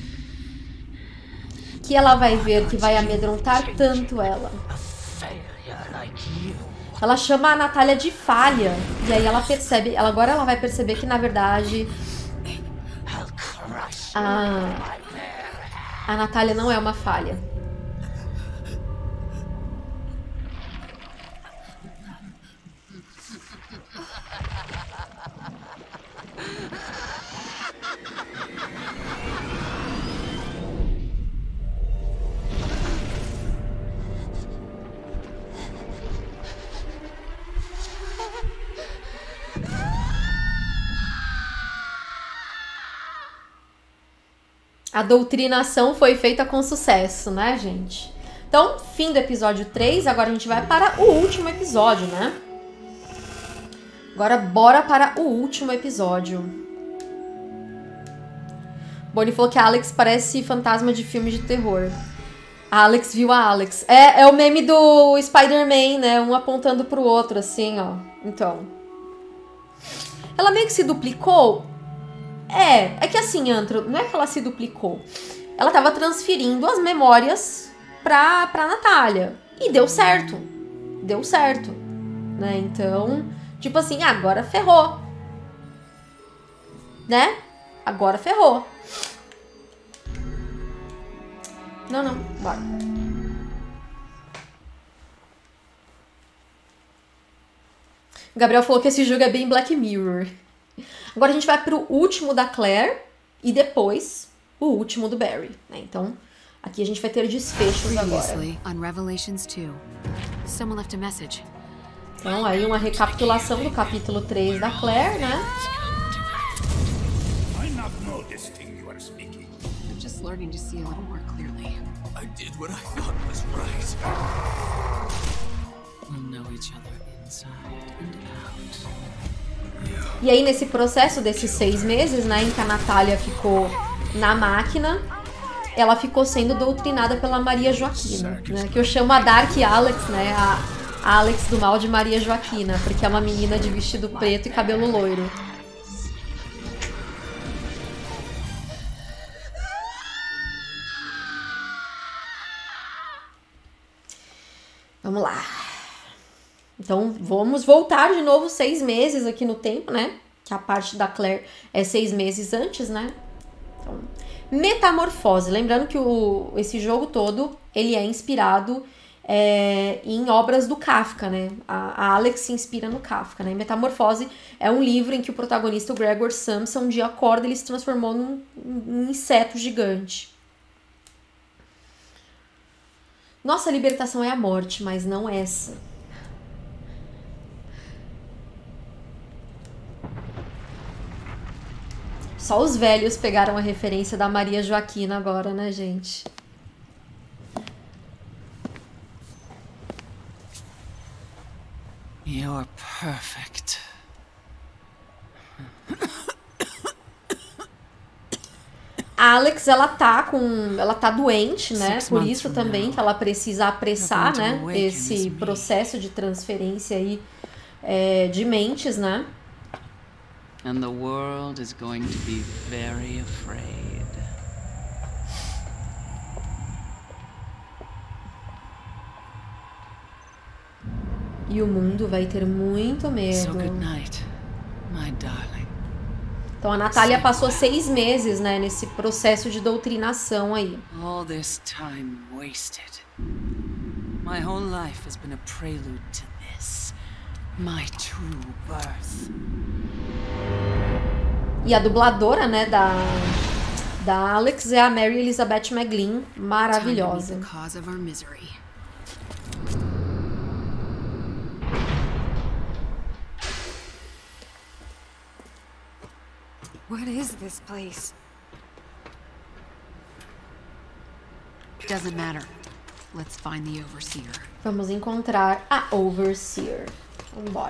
que ela vai ver que vai amedrontar tanto ela. A failure like you. Ela chama a Natália de falha. E aí ela percebe, agora ela vai perceber que na verdade a Natália não é uma falha. A doutrinação foi feita com sucesso, né, gente? Então, fim do episódio 3. Agora a gente vai para o último episódio, né? Agora, bora para o último episódio. Bonnie falou que a Alex parece fantasma de filme de terror. A Alex viu a Alex. É o meme do Spider-Man, né? Um apontando pro outro, assim, ó. Então. Ela meio que se duplicou? É que assim, Antro, não é que ela se duplicou. Ela tava transferindo as memórias pra Natália. E deu certo. Deu certo. Né? Então, tipo assim, agora ferrou. Né? Agora ferrou. Não, bora. O Gabriel falou que esse jogo é bem Black Mirror. Agora a gente vai pro último da Claire e depois o último do Barry, né? Então, aqui a gente vai ter desfechos agora. On Revelations 2, someone left a message. Então, aí uma recapitulação do capítulo 3 da Claire, né? I'm not noticing you are speaking. I'm just learning to see a little more clearly. I did what I thought was right. We'll know each other inside and out. E aí, nesse processo desses 6 meses, né, em que a Natália ficou na máquina, ela ficou sendo doutrinada pela Maria Joaquina, né? Que eu chamo a Dark Alex, né? A Alex do mal de Maria Joaquina, porque é uma menina de vestido preto e cabelo loiro. Vamos lá. Então, vamos voltar de novo 6 meses aqui no tempo, né? Que a parte da Claire é 6 meses antes, né? Então, Metamorfose. Lembrando que esse jogo todo, ele é inspirado em obras do Kafka, né? A Alex se inspira no Kafka, né? Metamorfose é um livro em que o protagonista, o Gregor Samsa, um dia acorda e ele se transformou num inseto gigante. Nossa libertação é a morte, mas não essa. Só os velhos pegaram a referência da Maria Joaquina agora, né, gente? You're perfect. A Alex, ela tá doente, né? Por isso também que ela precisa apressar, né? Esse processo de transferência aí de mentes, né? And the world is going to be very afraid. E o mundo vai ter muito So medo. good night, my darling. Então a Natália passou 6 meses, né, nesse processo de doutrinação aí. All this time wasted. My whole life has been a prelude to this. My true birth. E a dubladora, né, da Alex é a Mary Elizabeth McGlynn, maravilhosa. The cause of our misery. What is this place? Doesn't matter. Let's find the overseer. Vamos encontrar a Overseer. Vambora.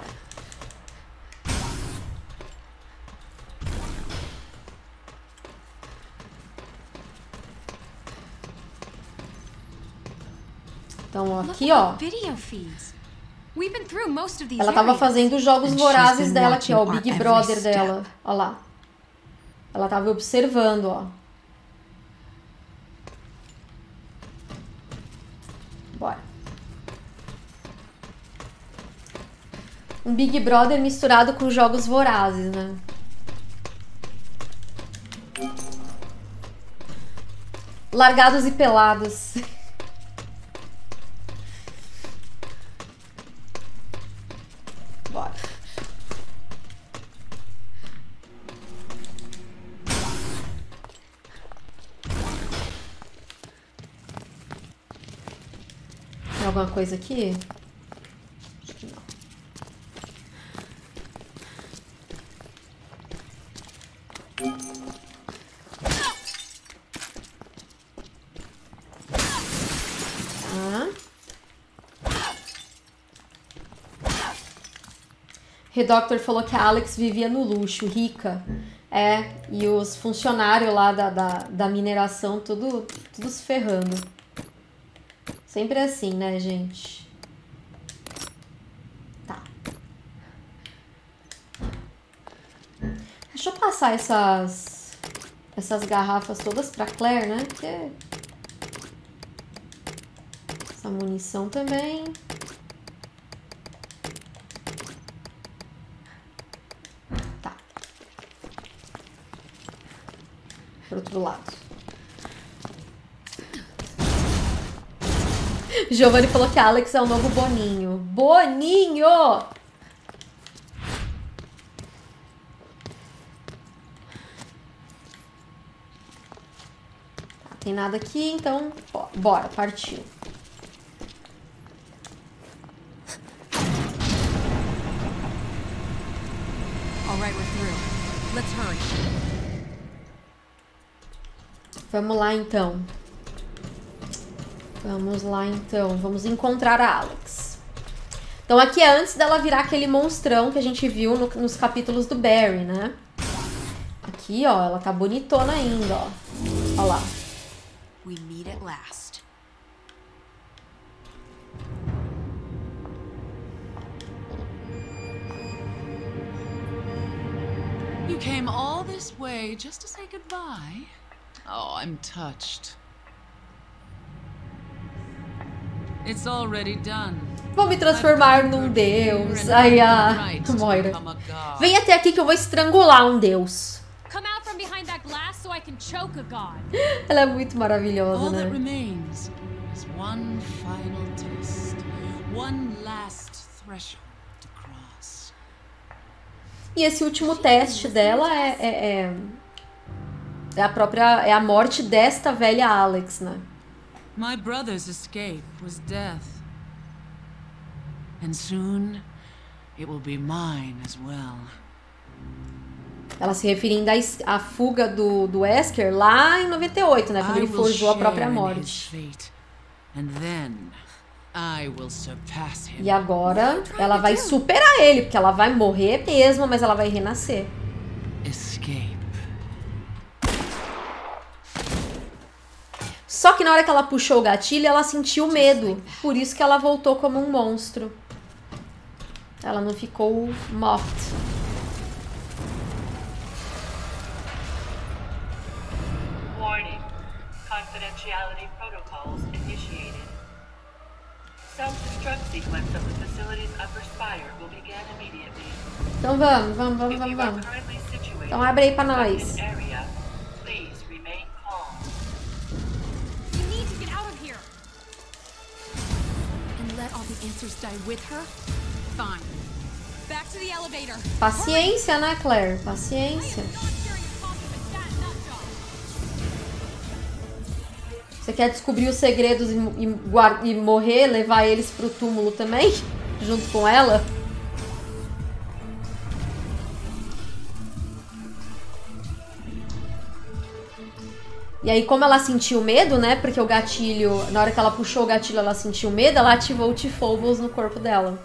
Então, aqui, ó, Video feeds. We've been through most of these ela tava areas. fazendo os jogos And vorazes she's been dela aqui, ó, o watching Big our Brother every step. dela. Ó lá. Ela tava observando, ó. Bora. Um Big Brother misturado com jogos vorazes, né? Largados e pelados. Bora. Tem alguma coisa aqui? Acho que não. Redoctor falou que a Alex vivia no luxo, rica. E os funcionários lá da mineração, tudo se ferrando. Sempre assim, né, gente? Tá. Deixa eu passar essas garrafas todas pra Claire, né? Porque... essa munição também. Tá. Pro outro lado. Giovanni falou que a Alex é o novo Boninho. Boninho! Tá, tem nada aqui, então bora, partiu. Alright, we're through. Let's hurry. Vamos lá então. Vamos lá então. Vamos encontrar a Alex. Então aqui é antes dela virar aquele monstrão que a gente viu nos capítulos do Barry, né? Aqui, ó, ela tá bonitona ainda, ó. Ó lá. We meet at last. You came all this way just to say goodbye? Oh, I'm touched. It's already done. Vou me transformar num deus. Ai, a Moira. Vem até aqui que eu vou estrangular um deus. Come out from behind that glass so I can choke a god. Ela é muito maravilhosa, All that né? remains is one final test. One last threshold to cross. E esse último teste dela é a morte desta velha Alex, né? My brother's escape was death. And soon it will be mine as well. Ela se referindo à fuga do Wesker lá em 98, né? Quando ele forjou a própria morte. E agora ela vai superar ele, porque ela vai morrer mesmo, mas ela vai renascer. Escape. Só que na hora que ela puxou o gatilho, ela sentiu medo. Por isso que ela voltou como um monstro. Ela não ficou morta. Warning. Confidentiality protocols initiated. Self-destruct sequence of the facility's upper spire will begin immediately. Então vamos. Então abre aí pra nós. Paciência, né, Claire? Paciência. Você quer descobrir os segredos e morrer, levar eles pro túmulo também? Junto com ela? E aí, como ela sentiu medo, né? Porque o gatilho, na hora que ela puxou o gatilho, ela sentiu medo, ela ativou o T-Phobos no corpo dela.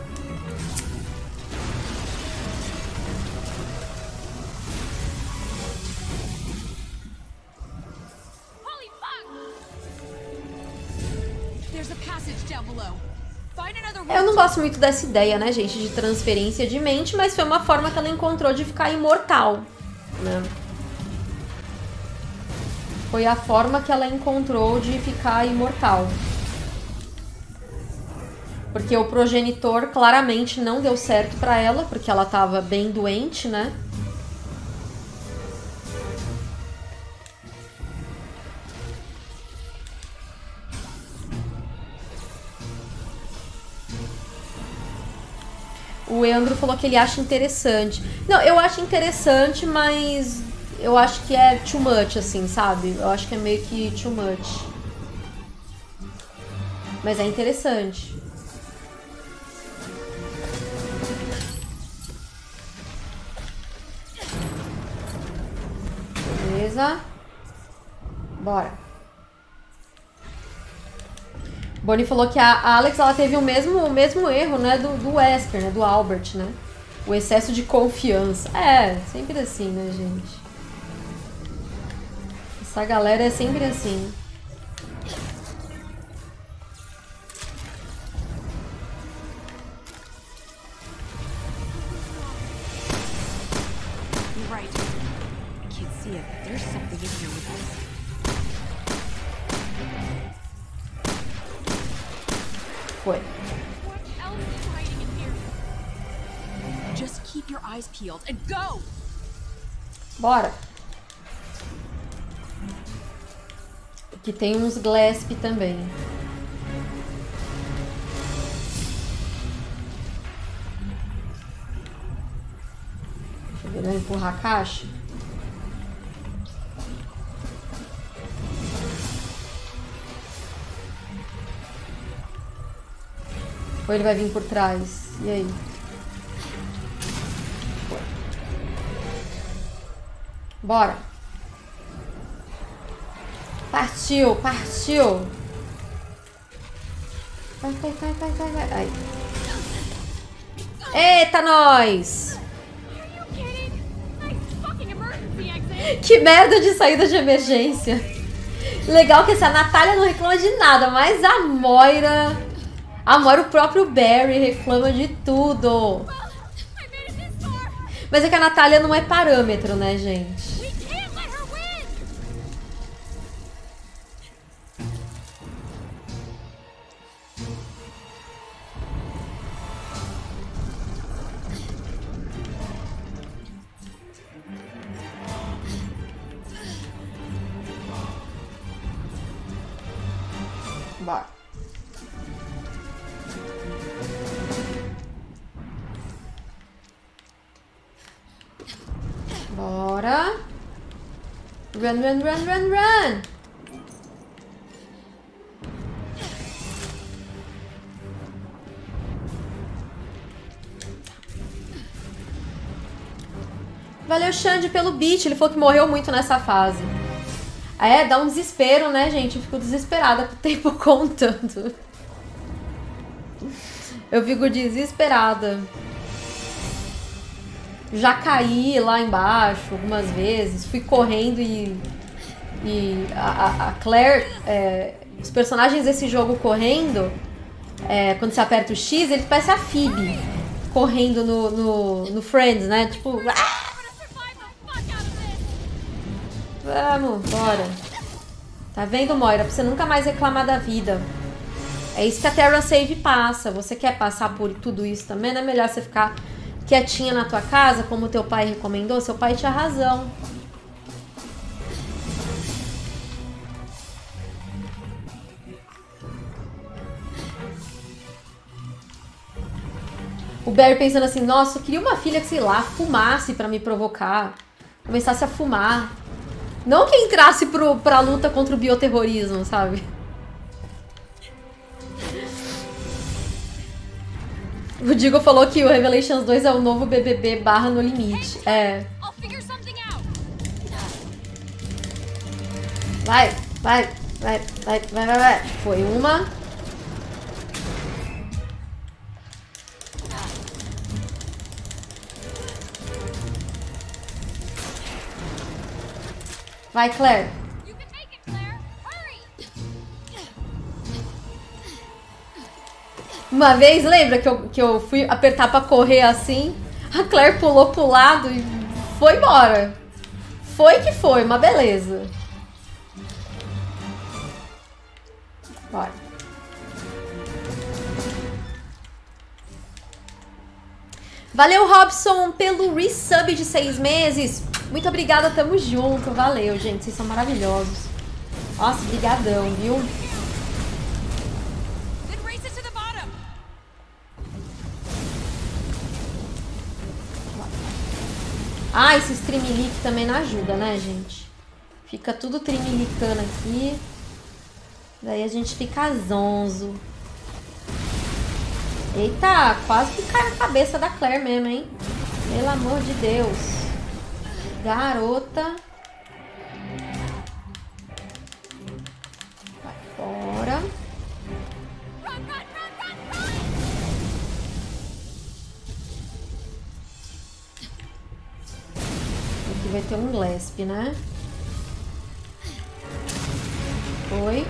Eu não gosto muito dessa ideia, né, gente, de transferência de mente, mas foi uma forma que ela encontrou de ficar imortal, né? Foi a forma que ela encontrou de ficar imortal. Porque o progenitor claramente não deu certo pra ela, porque ela tava bem doente, né? O Leandro falou que ele acha interessante. Não, eu acho interessante, mas eu acho que é too much, assim, sabe? Eu acho que é meio que too much. Mas é interessante. Beleza. Bora. Bonnie falou que a Alex, ela teve o mesmo erro, né, do Wesker, né, do Albert, né? O excesso de confiança. É, sempre assim, né, gente? Essa galera é sempre assim. You're right. I can't see it, but there's something in here with us. Foi. What else is hiding in here? Just keep your eyes peeled and go! Bora. Aqui tem uns Glasp também. Deixa eu ver, né? Empurrar a caixa. Ou ele vai vir por trás? E aí? Bora. Partiu, partiu. Vai, vai, vai, vai, vai, vai. Aí. Eita, nós! Que merda de saída de emergência. Legal que essa Natália não reclama de nada, mas a Moira, o próprio Barry reclama de tudo. Mas é que a Natália não é parâmetro, né, gente? Bora. Bora. Run, run, run, run, run. Valeu, Xande, pelo beat. Ele falou que morreu muito nessa fase. É, dá um desespero, né, gente? Eu fico desesperada com o tempo contando. Eu fico desesperada. Já caí lá embaixo algumas vezes. Fui correndo e a Claire... os personagens desse jogo correndo... quando você aperta o X, ele parece a Phoebe. Correndo no Friends, né? Tipo... Vamos, bora. Tá vendo, Moira? Pra você nunca mais reclamar da vida. É isso que a Terra Save passa. Você quer passar por tudo isso também? Não é melhor você ficar quietinha na tua casa, como teu pai recomendou? Seu pai tinha razão. O Barry pensando assim, nossa, eu queria uma filha que, sei lá, fumasse pra me provocar. Começasse a fumar. Não que entrasse pra luta contra o bioterrorismo, sabe? O Digo falou que o Revelations 2 é o novo BBB barra No Limite. É. Vai, vai, vai, vai, vai, vai, vai. Foi uma. Vai, Claire. Uma vez, lembra que eu fui apertar pra correr assim? A Claire pulou pro lado e foi embora. Foi que foi, uma beleza. Bora. Valeu, Robson, pelo resub de 6 meses. Muito obrigada, tamo junto. Valeu, gente. Vocês são maravilhosos. Nossa, brigadão, viu? Ah, esse streamlink também não ajuda, né, gente? Fica tudo trimilicando aqui. Daí a gente fica zonzo. Eita, quase que cai na cabeça da Claire mesmo, hein? Pelo amor de Deus. Garota. Vai fora. vai ter um Gillespie, né? Foi.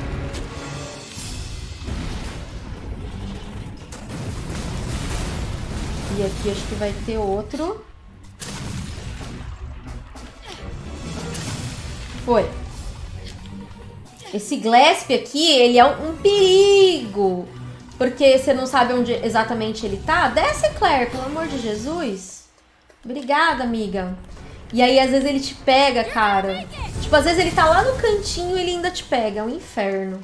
E aqui acho que vai ter outro. Foi. Esse Gillespie aqui, ele é um perigo. Porque você não sabe onde exatamente ele tá. Desce, Claire, pelo amor de Jesus. Obrigada, amiga. E aí, às vezes, ele te pega, cara. Tipo, às vezes ele tá lá no cantinho e ele ainda te pega. É um inferno.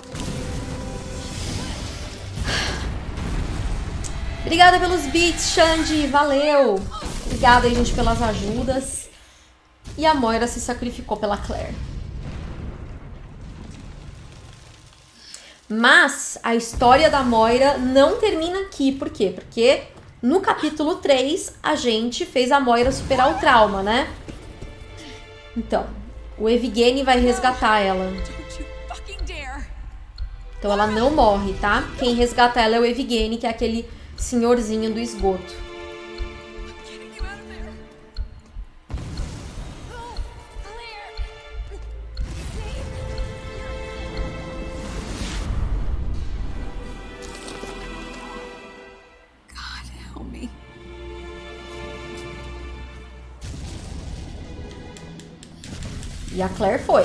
Obrigada pelos beats, Xande. Valeu. Obrigada aí, gente, pelas ajudas. E a Moira se sacrificou pela Claire. Mas a história da Moira não termina aqui. Por quê? Porque no capítulo 3 a gente fez a Moira superar o trauma, né? Então, o Evgeny vai resgatar ela. Então ela não morre, tá? Quem resgata ela é o Evgeny, que é aquele senhorzinho do esgoto. E a Claire foi.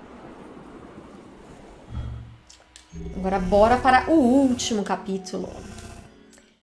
Agora bora para o último capítulo.